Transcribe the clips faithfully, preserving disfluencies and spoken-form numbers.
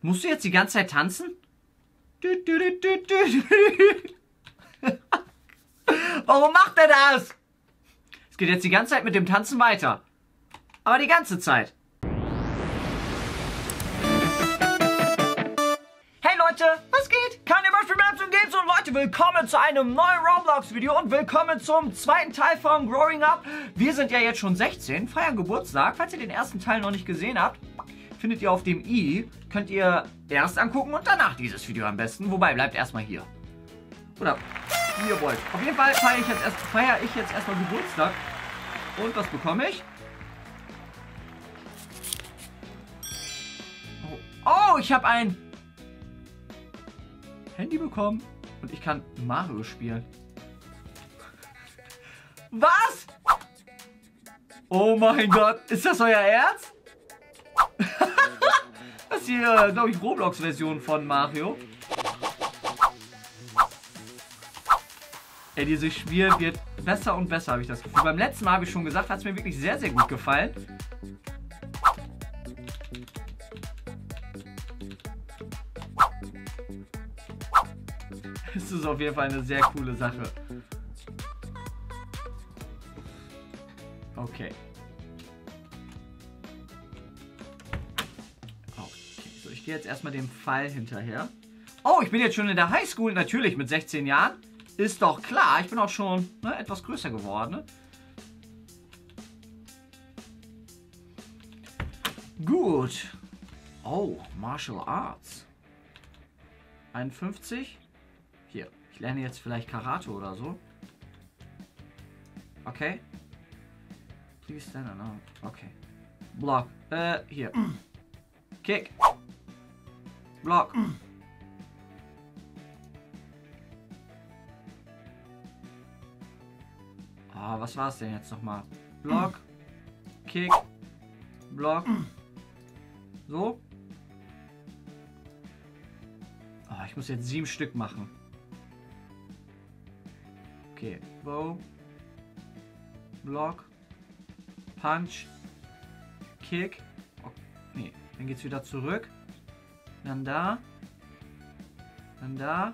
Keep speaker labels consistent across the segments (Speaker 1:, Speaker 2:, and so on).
Speaker 1: Musst du jetzt die ganze Zeit tanzen? Warum macht er das? Es geht jetzt die ganze Zeit mit dem Tanzen weiter. Aber die ganze Zeit. Hey Leute, was geht? Carnival für Maps und Games und Leute, willkommen zu einem neuen Roblox-Video und willkommen zum zweiten Teil von Growing Up. Wir sind ja jetzt schon sechzehn, feiern Geburtstag. Falls ihr den ersten Teil noch nicht gesehen habt, findet ihr auf dem i, könnt ihr erst angucken und danach dieses Video am besten. Wobei, bleibt erstmal hier. Oder wie ihr wollt. Auf jeden Fall feiere ich jetzt erst, feiere ich jetzt erstmal Geburtstag. Und was bekomme ich? Oh, oh ich habe ein Handy bekommen. Und ich kann Mario spielen. Was? Oh mein Gott. Ist das euer Ernst? Das ist hier, glaube ich, Roblox-Version von Mario. Ey, dieses Spiel wird besser und besser, habe ich das Gefühl. Beim letzten Mal habe ich schon gesagt, hat es mir wirklich sehr, sehr gut gefallen. Es ist auf jeden Fall eine sehr coole Sache. Okay. Okay, so ich gehe jetzt erstmal dem Pfeil hinterher. Oh, ich bin jetzt schon in der Highschool, natürlich mit sechzehn Jahren. Ist doch klar, ich bin auch schon ne, etwas größer geworden. Ne? Gut. Oh, Martial Arts. einundfünfzig. Hier, ich lerne jetzt vielleicht Karate oder so. Okay. Please stand on. Okay. Block. Äh, hier. Kick. Block. Ah, was war es denn jetzt nochmal? Block. Kick. Block. So. Ah, ich muss jetzt sieben Stück machen. Okay. Bow. Block. Punch. Kick. Oh, nee. Dann geht's wieder zurück. Dann da. Dann da.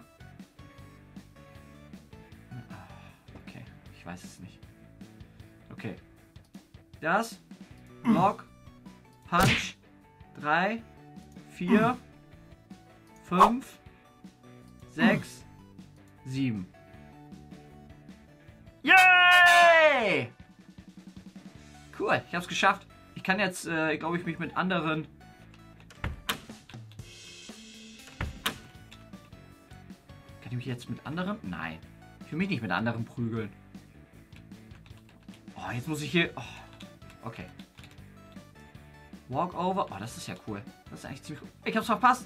Speaker 1: Okay. Ich weiß es nicht. Okay. Das. Block. Punch. Drei. Vier. Fünf. Sechs. Sieben. Yay! Cool, ich habe es geschafft. Ich kann jetzt, äh, glaube ich, mich mit anderen... Kann ich mich jetzt mit anderen? Nein. Ich will mich nicht mit anderen prügeln. Oh, jetzt muss ich hier... Oh, okay. Walk over. Oh, das ist ja cool. Das ist eigentlich ziemlich cool. Ich hab's verpasst.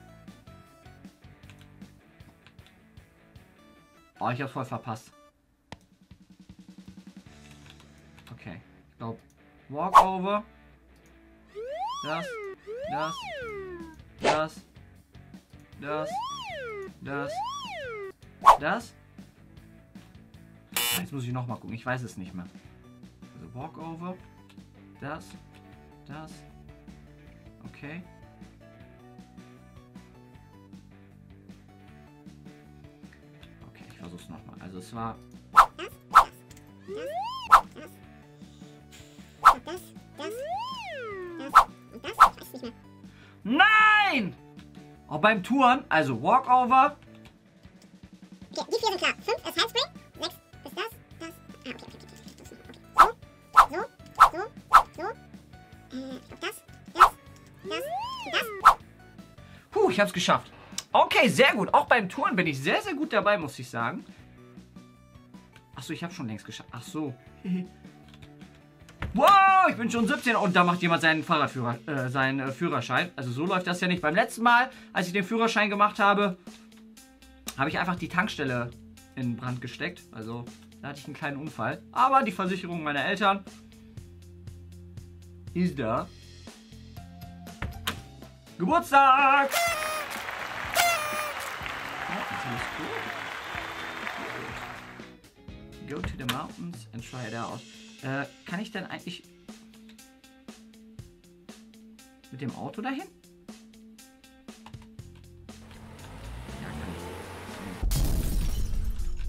Speaker 1: Oh, ich hab's voll verpasst. Okay. Ich glaube, Walk over. Das. Das. Das. Das. Das. Das. Jetzt muss ich noch mal gucken. Ich weiß es nicht mehr. Also Walk over. Das. Das. Okay. Okay, ich versuch's noch mal. Also es war...
Speaker 2: Das, das, das und das. Ich weiß es nicht mehr.
Speaker 1: Nein! Auch beim Touren, also Walkover.
Speaker 2: Okay, die vier sind klar. Fünf ist Handspring. Sechs ist das, das. Ah, okay, okay, okay. okay. So, so, so, so. Äh, ich glaub das, das, das, das.
Speaker 1: Puh, ich hab's geschafft. Okay, sehr gut. Auch beim Touren bin ich sehr, sehr gut dabei, muss ich sagen. Achso, ich habe schon längst geschafft. Ach so. Wow, ich bin schon siebzehn und da macht jemand seinen Fahrradführer, äh, seinen äh, Führerschein. Also so läuft das ja nicht. Beim letzten Mal, als ich den Führerschein gemacht habe, habe ich einfach die Tankstelle in Brand gesteckt. Also da hatte ich einen kleinen Unfall. Aber die Versicherung meiner Eltern ist da. Geburtstag! Oh, das ist gut. Go to the mountains and try it out. Äh, kann ich denn eigentlich mit dem Auto dahin?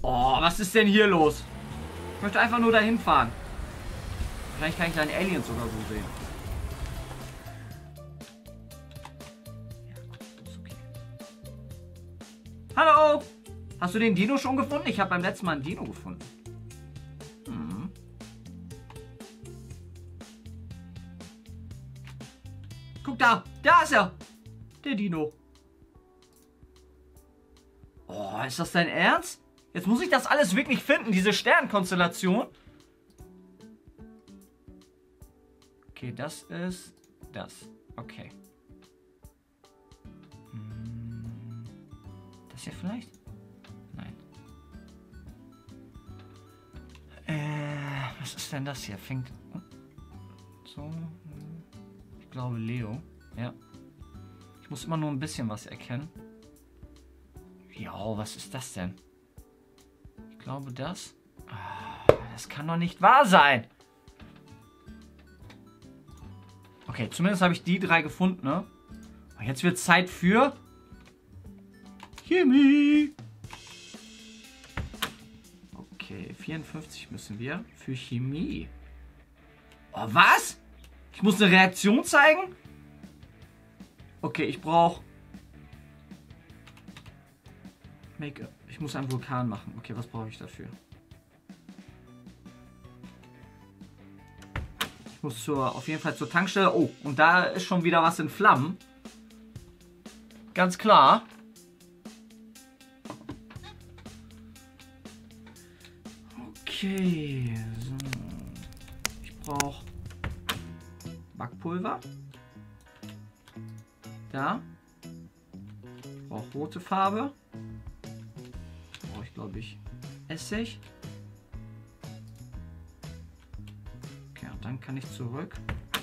Speaker 1: Oh, was ist denn hier los? Ich möchte einfach nur dahin fahren. Vielleicht kann ich da einen Aliens oder so sehen. Ja, ist okay. Hallo! Hast du den Dino schon gefunden? Ich habe beim letzten Mal einen Dino gefunden. Hm. Guck da! Da ist er! Der Dino. Oh, ist das dein Ernst? Jetzt muss ich das alles wirklich finden, diese Sternkonstellation. Okay, das ist das. Okay. Hm. Das hier vielleicht? Nein. Äh, was ist denn das hier? Fängt so. Ich glaube Leo. Ja. Ich muss immer nur ein bisschen was erkennen. Ja, was ist das denn? Ich glaube das. Ah, das kann doch nicht wahr sein. Okay, zumindest habe ich die drei gefunden, ne? Und jetzt wird Zeit für Chemie. Okay, vierundfünfzig müssen wir für Chemie. Oh, was? Ich muss eine Reaktion zeigen? Okay, ich brauche Make-up. Ich muss einen Vulkan machen. Okay, was brauche ich dafür? Ich muss zur, auf jeden Fall zur Tankstelle. Oh, und da ist schon wieder was in Flammen. Ganz klar. Okay. So. Ich brauche Backpulver. Da. Ich brauche rote Farbe. Brauche ich, glaube ich, Essig. Okay, und dann kann ich zurück.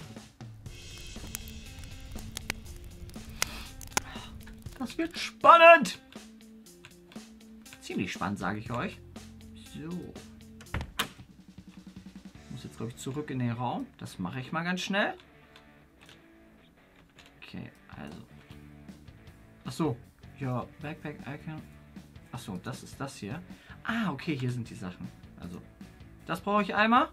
Speaker 1: Das wird spannend. Ziemlich spannend, sage ich euch. So. Ich muss jetzt, glaube ich, zurück in den Raum. Das mache ich mal ganz schnell. Okay, also. Achso. Ja, Backpack Icon. Achso, das ist das hier. Ah, okay, hier sind die Sachen. Also, das brauche ich einmal.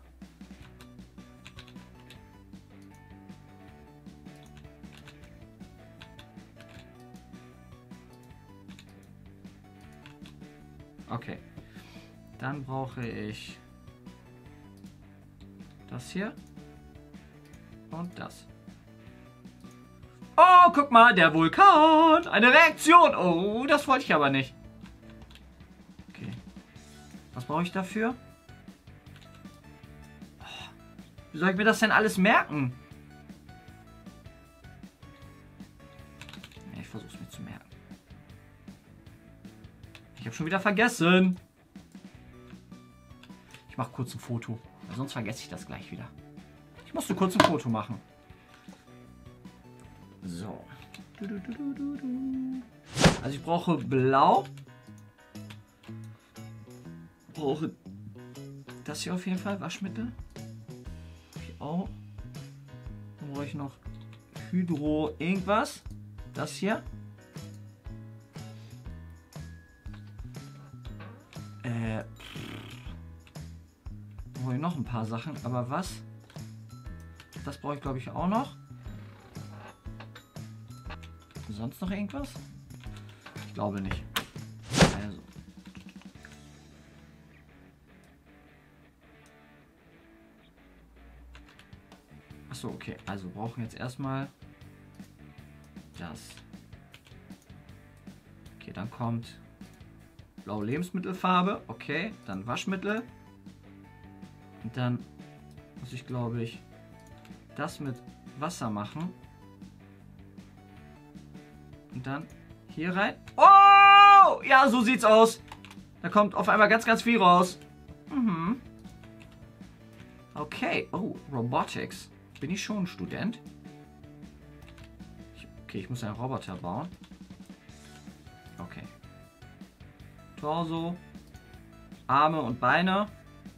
Speaker 1: Okay. Dann brauche ich das hier und das. Oh, guck mal, der Vulkan. Eine Reaktion. Oh, das wollte ich aber nicht. Okay. Was brauche ich dafür? Oh, wie soll ich mir das denn alles merken? Ich versuche es mir zu merken. Ich habe schon wieder vergessen. Ich mache kurz ein Foto, weil sonst vergesse ich das gleich wieder. Ich musste kurz ein Foto machen. So. Also ich brauche Blau. Brauche das hier auf jeden Fall, Waschmittel. Auch. Dann brauche ich noch Hydro irgendwas. Das hier. Äh. Dann brauche ich noch ein paar Sachen. Aber was? Das brauche ich, glaube ich, auch noch. Sonst noch irgendwas? Ich glaube nicht. Also. Achso, okay. Also brauchen jetzt erstmal das. Okay, dann kommt blaue Lebensmittelfarbe. Okay, dann Waschmittel. Und dann muss ich, glaube ich, das mit Wasser machen. Und dann hier rein. Oh! Ja, so sieht's aus. Da kommt auf einmal ganz, ganz viel raus. Mhm. Okay. Oh, Robotics. Bin ich schon ein Student? Ich, okay, ich muss einen Roboter bauen. Okay. Torso. Arme und Beine.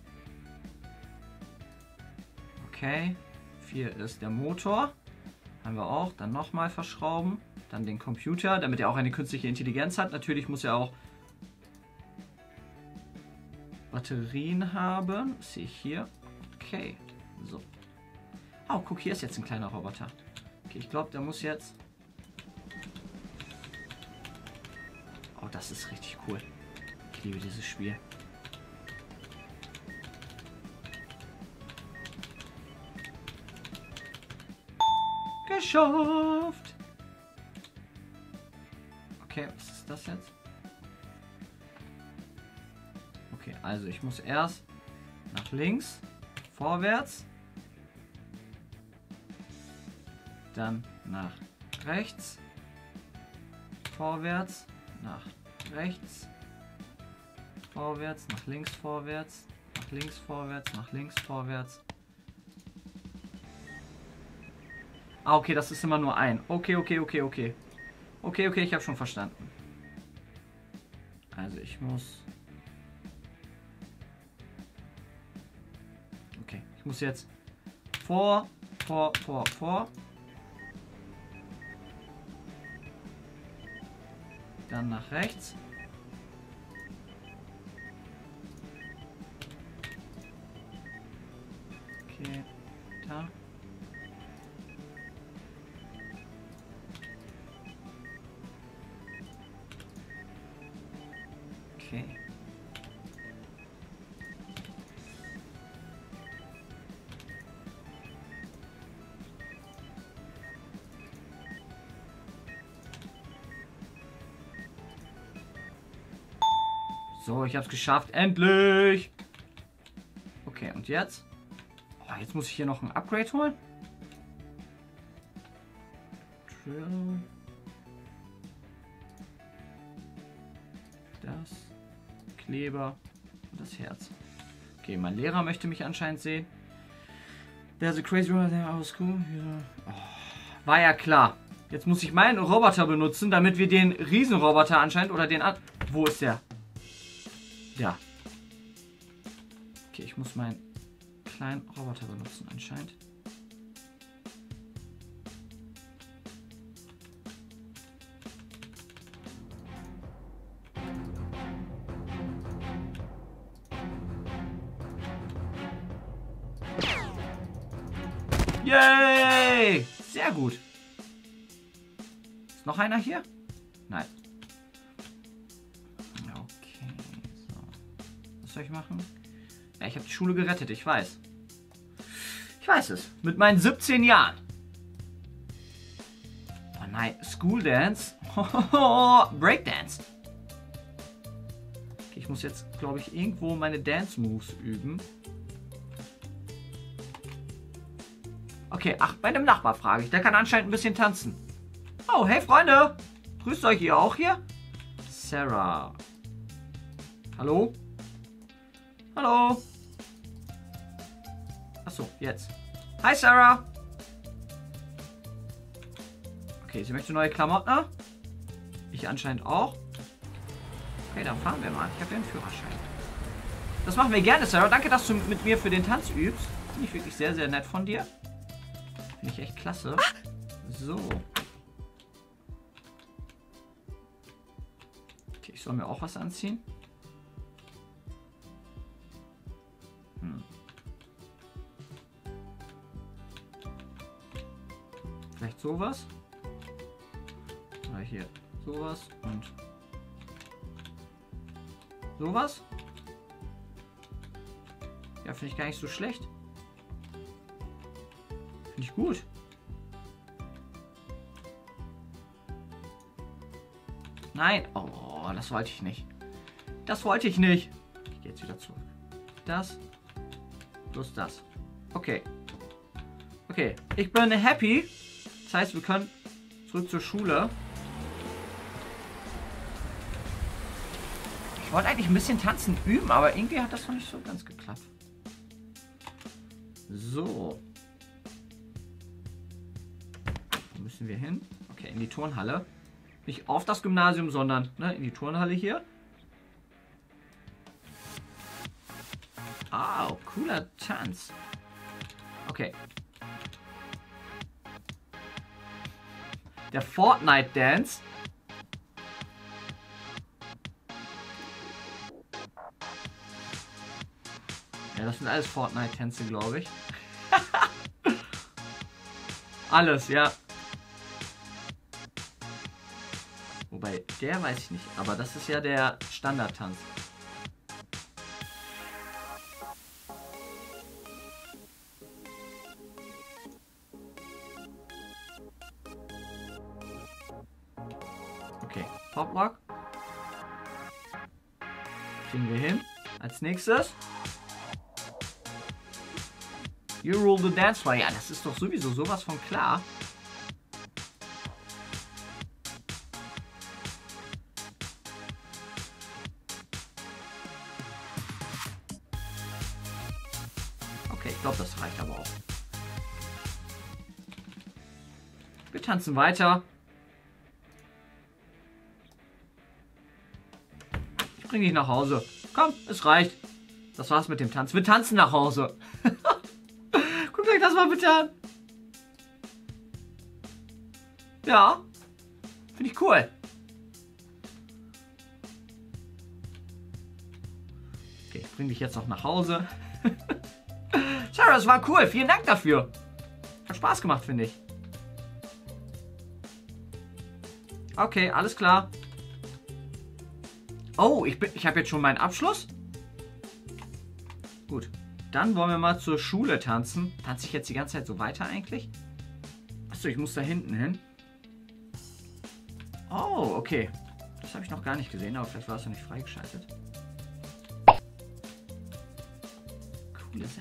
Speaker 1: Okay. Vier ist der Motor. Haben wir auch. Dann nochmal verschrauben. Dann den Computer, damit er auch eine künstliche Intelligenz hat. Natürlich muss er auch Batterien haben. Das sehe ich hier. Okay. So. Oh, guck, hier ist jetzt ein kleiner Roboter. Okay, ich glaube, der muss jetzt... Oh, das ist richtig cool. Ich liebe dieses Spiel. Geschafft! Okay, was ist das jetzt? Okay, also ich muss erst nach links, vorwärts, dann nach rechts, vorwärts, nach rechts, vorwärts, nach links, vorwärts, nach links, vorwärts, nach links, vorwärts. Ah, okay, das ist immer nur ein. Okay, okay, okay, okay. Okay, okay, ich habe schon verstanden. Also ich muss... Okay, ich muss jetzt vor, vor, vor, vor. Dann nach rechts. Okay, da. Okay. So, ich hab's geschafft. Endlich! Okay, und jetzt? Oh, jetzt muss ich hier noch ein Upgrade holen. Drill. Das. Kleber. Und das Herz. Okay, mein Lehrer möchte mich anscheinend sehen. There's a crazy robot there, our school. Oh, war ja klar. Jetzt muss ich meinen Roboter benutzen, damit wir den Riesenroboter anscheinend oder den an... Wo ist der? Ja. Okay, ich muss meinen kleinen Roboter benutzen anscheinend. Yay! Sehr gut. Ist noch einer hier? Nein. Okay, so. Was soll ich machen? Ja, ich habe die Schule gerettet, ich weiß. Ich weiß es. Mit meinen siebzehn Jahren. Oh nein, School Dance. Breakdance. Okay, ich muss jetzt, glaube ich, irgendwo meine Dance Moves üben. Okay, ach, bei einem Nachbar frage ich. Der kann anscheinend ein bisschen tanzen. Oh, hey Freunde. Grüßt euch, ihr auch hier? Sarah. Hallo? Hallo? Achso, jetzt. Hi Sarah. Okay, sie möchte neue Klamotten. Ich anscheinend auch. Okay, dann fahren wir mal. Ich habe ja einen Führerschein. Das machen wir gerne, Sarah. Danke, dass du mit mir für den Tanz übst. Finde ich wirklich sehr, sehr nett von dir. Finde ich echt klasse. So. Okay, ich soll mir auch was anziehen. Hm. Vielleicht sowas. Oder hier sowas und sowas. Ja, finde ich gar nicht so schlecht. Finde ich gut. Nein. Oh, das wollte ich nicht. Das wollte ich nicht. Ich gehe jetzt wieder zurück. Das. Plus das. Okay. Okay. Ich bin happy. Das heißt, wir können zurück zur Schule. Ich wollte eigentlich ein bisschen tanzen üben, aber irgendwie hat das noch nicht so ganz geklappt. So. Wo müssen wir hin? Okay, in die Turnhalle. Nicht auf das Gymnasium, sondern ne, in die Turnhalle hier. Ah, oh, cooler Tanz. Okay. Der Fortnite Dance. Ja, das sind alles Fortnite-Tänze, glaube ich. Alles, ja. Wobei, der weiß ich nicht. Aber das ist ja der Standardtanz. Okay, Pop Rock. Kriegen wir hin. Als nächstes. You rule the dance floor. Ja, das ist doch sowieso sowas von klar. Okay, ich glaube, das reicht aber auch. Wir tanzen weiter. Ich bringe dich nach Hause. Komm, es reicht. Das war's mit dem Tanz. Wir tanzen nach Hause. Guckt euch das mal bitte an. Ja. Finde ich cool. Okay, ich bringe dich jetzt noch nach Hause. Sarah, das war cool. Vielen Dank dafür. Hat Spaß gemacht, finde ich. Okay, alles klar. Oh, ich, bin, ich habe jetzt schon meinen Abschluss. Gut. Dann wollen wir mal zur Schule tanzen. Tanze ich jetzt die ganze Zeit so weiter eigentlich? Achso, ich muss da hinten hin. Oh, okay. Das habe ich noch gar nicht gesehen, aber vielleicht war es noch nicht freigeschaltet. Coole Sache.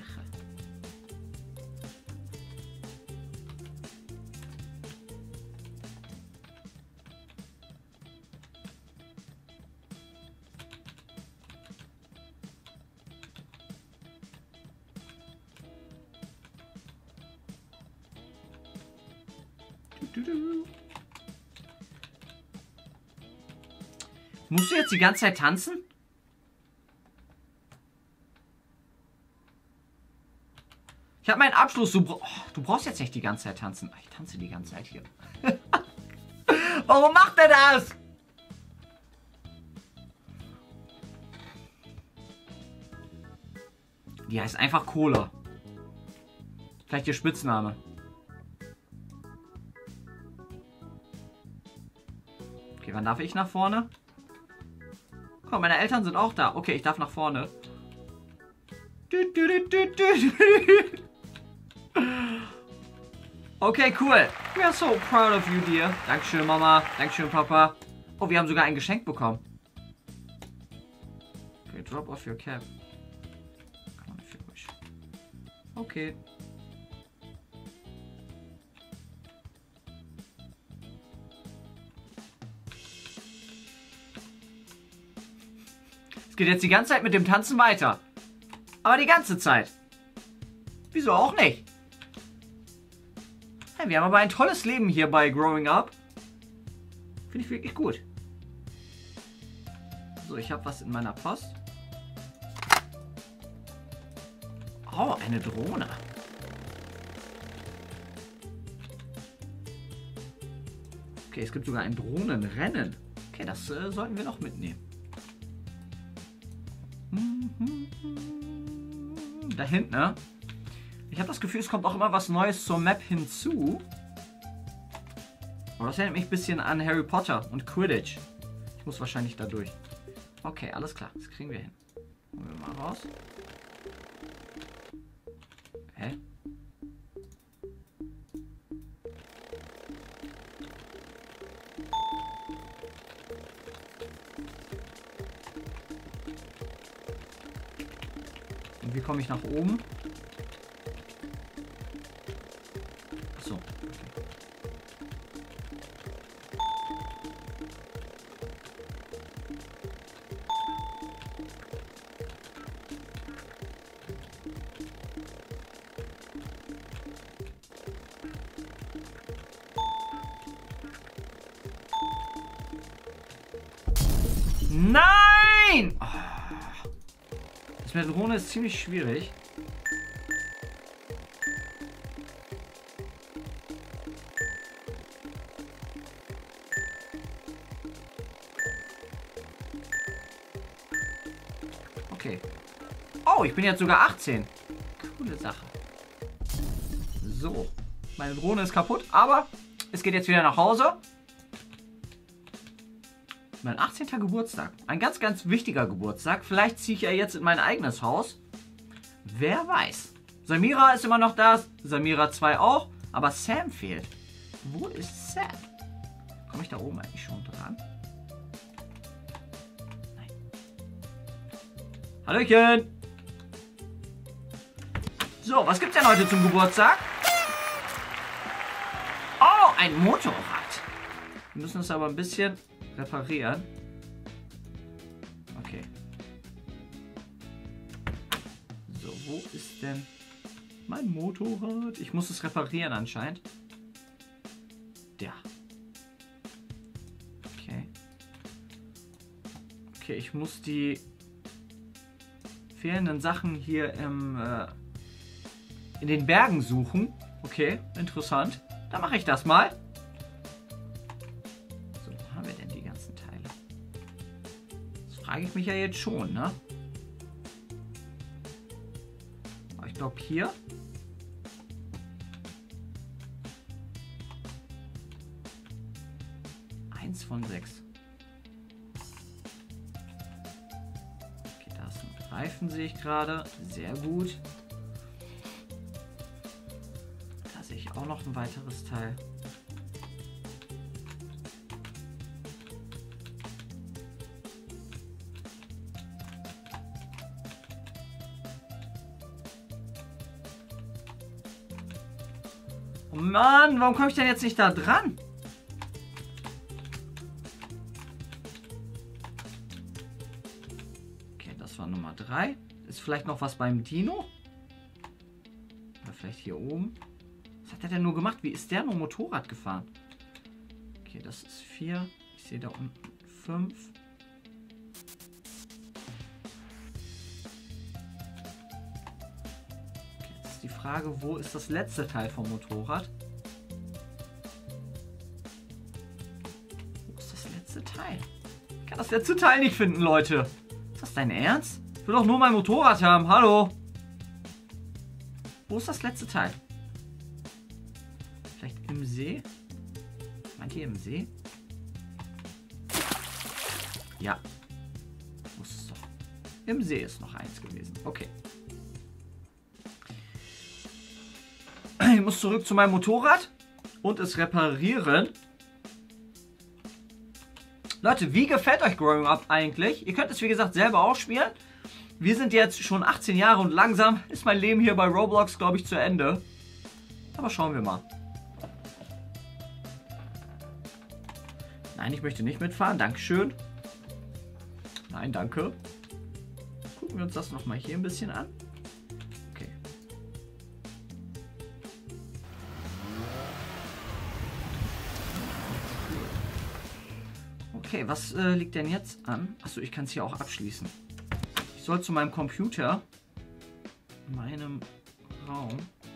Speaker 1: Musst du jetzt die ganze Zeit tanzen? Ich habe meinen Abschluss. Du, oh, du brauchst jetzt nicht die ganze Zeit tanzen. Ich tanze die ganze Zeit hier. Warum macht er das? Die heißt einfach Cola. Vielleicht ihr Spitzname. Okay, wann darf ich nach vorne? Komm, meine Eltern sind auch da. Okay, ich darf nach vorne. Okay, cool. We are so proud of you, dear. Dankeschön, Mama. Dankeschön, Papa. Oh, wir haben sogar ein Geschenk bekommen. Okay, drop off your cap. Come on, if you wish. Okay. Geht jetzt die ganze Zeit mit dem Tanzen weiter. Aber die ganze Zeit. Wieso auch nicht? Hey, wir haben aber ein tolles Leben hier bei Growing Up. Finde ich wirklich gut. So, ich habe was in meiner Post. Oh, eine Drohne. Okay, es gibt sogar ein Drohnenrennen. Okay, das äh, sollten wir noch mitnehmen. Da hinten, ne? Ich habe das Gefühl, es kommt auch immer was Neues zur Map hinzu. Oh, das erinnert mich ein bisschen an Harry Potter und Quidditch. Ich muss wahrscheinlich da durch. Okay, alles klar. Das kriegen wir hin. Holen wir mal raus. Hä? Und wie komme ich nach oben? Achso. Okay. Nein! Oh. Das mit der Drohne ist ziemlich schwierig. Okay. Oh, ich bin jetzt sogar achtzehn. Coole Sache. So. Meine Drohne ist kaputt, aber es geht jetzt wieder nach Hause. Mein achtzehnter Geburtstag. Ein ganz, ganz wichtiger Geburtstag. Vielleicht ziehe ich ja jetzt in mein eigenes Haus. Wer weiß. Samira ist immer noch da. Samira zwei auch. Aber Sam fehlt. Wo ist Sam? Komme ich da oben eigentlich schon dran? Nein. Hallöchen. So, was gibt's denn heute zum Geburtstag? Oh, ein Motorrad. Wir müssen es aber ein bisschen reparieren. Okay. So, wo ist denn mein Motorrad? Ich muss es reparieren anscheinend. Ja. Okay. Okay, ich muss die fehlenden Sachen hier im, äh, in den Bergen suchen. Okay, interessant. Dann mache ich das mal. So, wo haben wir denn die ganzen Teile? Das frage ich mich ja jetzt schon, ne? Aber ich glaube hier. Eins von sechs. Okay, da ist ein Reifen, sehe ich gerade. Sehr gut. Da sehe ich auch noch ein weiteres Teil. Oh Mann, warum komme ich denn jetzt nicht da dran? Okay, das war Nummer drei. Ist vielleicht noch was beim Dino? Oder vielleicht hier oben? Was hat er denn nur gemacht? Wie ist der nur Motorrad gefahren? Okay, das ist vier. Ich sehe da unten fünf. Okay, jetzt ist die Frage, wo ist das letzte Teil vom Motorrad? Wo ist das letzte Teil? Ich kann das letzte Teil nicht finden, Leute. Ist das dein Ernst? Ich will doch nur mein Motorrad haben. Hallo? Wo ist das letzte Teil? Vielleicht im See? Meint ihr im See? Ja. Muss es doch. Im See ist noch eins gewesen. Okay. Ich muss zurück zu meinem Motorrad und es reparieren. Leute, wie gefällt euch Growing Up eigentlich? Ihr könnt es wie gesagt selber auch spielen. Wir sind jetzt schon achtzehn Jahre und langsam ist mein Leben hier bei Roblox, glaube ich, zu Ende. Aber schauen wir mal. Nein, ich möchte nicht mitfahren. Dankeschön. Nein, danke. Gucken wir uns das nochmal hier ein bisschen an. Okay. Okay, was äh, liegt denn jetzt an? Achso, ich kann es hier auch abschließen. Ich soll zu meinem Computer, in meinem Raum.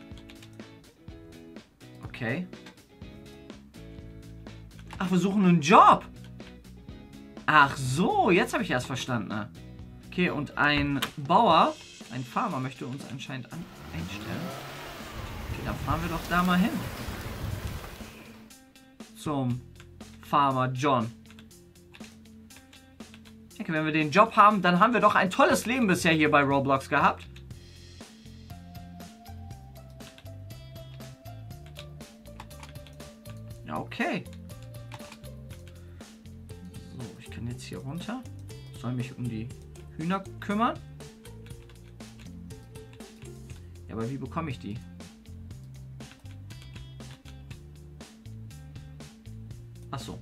Speaker 1: Okay. Ach, wir suchen einen Job. Ach so, jetzt habe ich erst verstanden. Okay, und ein Bauer, ein Farmer möchte uns anscheinend an einstellen. Okay, dann fahren wir doch da mal hin. Zum Farmer John. Ich denke, wenn wir den Job haben, dann haben wir doch ein tolles Leben bisher hier bei Roblox gehabt. Ja, okay. So, ich kann jetzt hier runter. Soll mich um die Hühner kümmern. Ja, aber wie bekomme ich die? Ach so.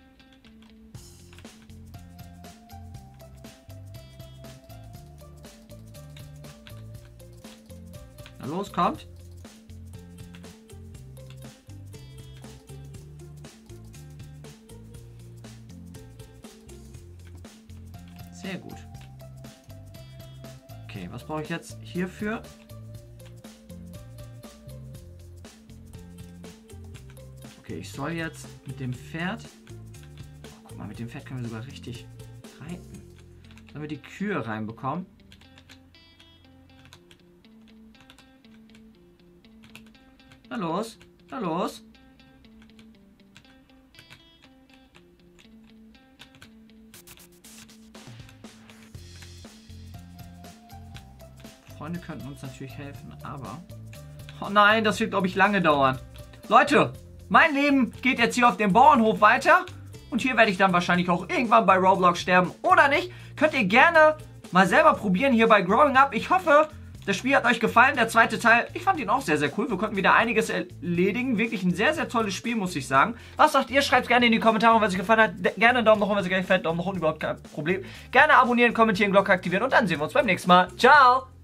Speaker 1: Na los, kommt. Sehr gut. Okay, was brauche ich jetzt hierfür? Okay, ich soll jetzt mit dem Pferd... Oh, guck mal, mit dem Pferd können wir sogar richtig reiten. Sollen wir die Kühe reinbekommen? Na los, na los. Freunde könnten uns natürlich helfen, aber... Oh nein, das wird, glaube ich, lange dauern. Leute, mein Leben geht jetzt hier auf dem Bauernhof weiter. Und hier werde ich dann wahrscheinlich auch irgendwann bei Roblox sterben oder nicht. Könnt ihr gerne mal selber probieren hier bei Growing Up. Ich hoffe, das Spiel hat euch gefallen. Der zweite Teil, ich fand ihn auch sehr, sehr cool. Wir konnten wieder einiges erledigen. Wirklich ein sehr, sehr tolles Spiel, muss ich sagen. Was sagt ihr? Schreibt es gerne in die Kommentare, wenn es euch gefallen hat. Gerne einen Daumen nach oben, wenn es euch gefällt. Daumen nach unten, überhaupt kein Problem. Gerne abonnieren, kommentieren, Glocke aktivieren. Und dann sehen wir uns beim nächsten Mal. Ciao!